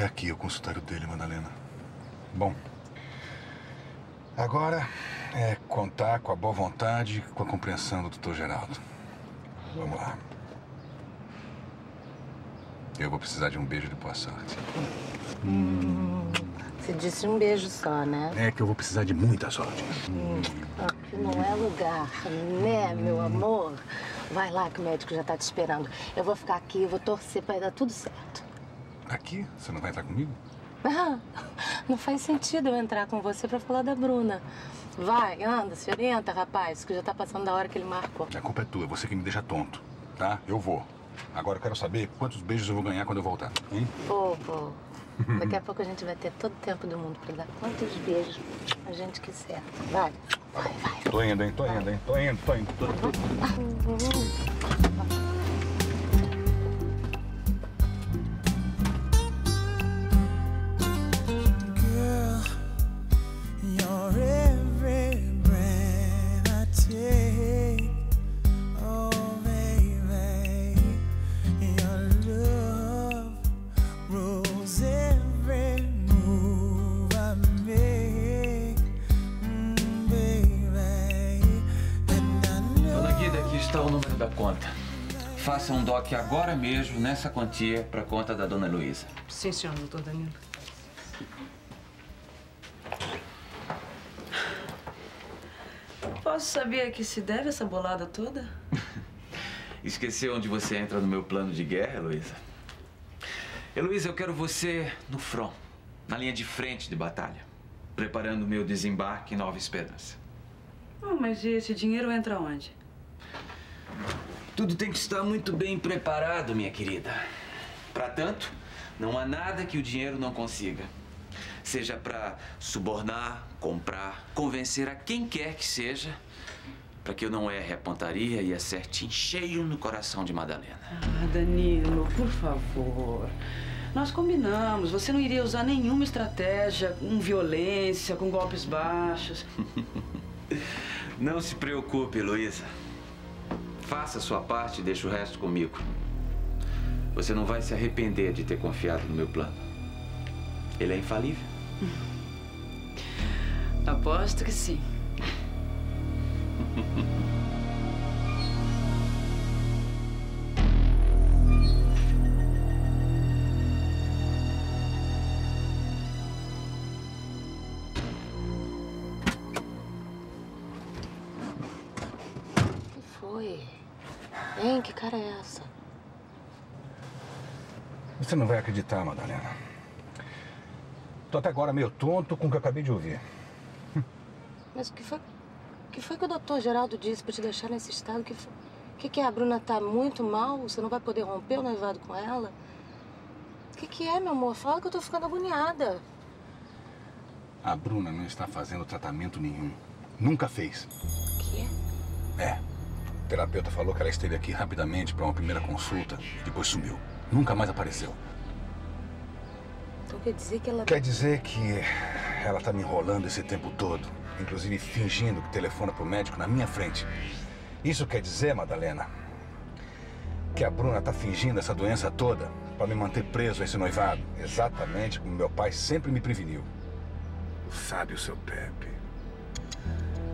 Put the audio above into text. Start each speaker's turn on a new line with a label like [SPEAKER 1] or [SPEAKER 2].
[SPEAKER 1] aqui o consultório dele, Madalena. Bom, agora é contar com a boa vontade e com a compreensão do Dr. Geraldo. Vamos lá. Eu vou precisar de um beijo de boa sorte.
[SPEAKER 2] Você disse um beijo só, né?
[SPEAKER 1] É que eu vou precisar de muita sorte.
[SPEAKER 2] Aqui não é lugar, né, meu amor? Vai lá que o médico já tá te esperando. Eu vou ficar aqui, vou torcer pra dar tudo certo.
[SPEAKER 1] Aqui? Você não vai entrar comigo?
[SPEAKER 2] Ah, não faz sentido eu entrar com você pra falar da Bruna. Vai, anda, se orienta, rapaz, que já tá passando da hora que ele marcou.
[SPEAKER 1] A culpa é tua, é você que me deixa tonto, tá? Eu vou. Agora eu quero saber quantos beijos eu vou ganhar quando eu voltar, hein?
[SPEAKER 2] Pô. Daqui a pouco a gente vai ter todo o tempo do mundo pra dar quantos beijos a gente quiser. Vai. Vai.
[SPEAKER 1] Tô indo, hein? Tô indo.
[SPEAKER 3] Está o número da conta. Faça um DOC agora mesmo nessa quantia para conta da dona Luísa.
[SPEAKER 4] Sim, senhor, doutor Danilo. Posso saber a que se deve essa bolada toda?
[SPEAKER 3] Esqueceu onde você entra no meu plano de guerra, Heloísa? Heloísa, eu quero você no front, na linha de frente de batalha, preparando o meu desembarque em Nova Esperança.
[SPEAKER 4] Mas e esse dinheiro entra onde?
[SPEAKER 3] Tudo tem que estar muito bem preparado, minha querida. Para tanto, não há nada que o dinheiro não consiga. Seja para subornar, comprar, convencer a quem quer que seja, para que eu não erre a pontaria e acerte em cheio no coração de Madalena.
[SPEAKER 4] Ah, Danilo, por favor. Nós combinamos, você não iria usar nenhuma estratégia com violência, com golpes baixos.
[SPEAKER 3] Não se preocupe, Heloísa. Faça a sua parte e deixe o resto comigo. Você não vai se arrepender de ter confiado no meu plano. Ele é infalível.
[SPEAKER 4] Aposto que sim.
[SPEAKER 2] O que foi? Hein, que cara é essa?
[SPEAKER 1] Você não vai acreditar, Madalena. Tô até agora meio tonto com o que eu acabei de ouvir.
[SPEAKER 2] Mas o que foi que o doutor Geraldo disse pra te deixar nesse estado? Que a Bruna tá muito mal? Você não vai poder romper o noivado com ela? O que é, meu amor? Fala que eu tô ficando agoniada.
[SPEAKER 1] A Bruna não está fazendo tratamento nenhum. Nunca fez.
[SPEAKER 2] Quê?
[SPEAKER 1] É. O terapeuta falou que ela esteve aqui rapidamente para uma primeira consulta e depois sumiu. Nunca mais apareceu.
[SPEAKER 2] Então quer dizer que ela...
[SPEAKER 1] Quer dizer que ela tá me enrolando esse tempo todo. Inclusive fingindo que telefona pro médico na minha frente. Isso quer dizer, Madalena, que a Bruna tá fingindo essa doença toda para me manter preso a esse noivado. Exatamente como meu pai sempre me preveniu. Sabe o seu Pepe.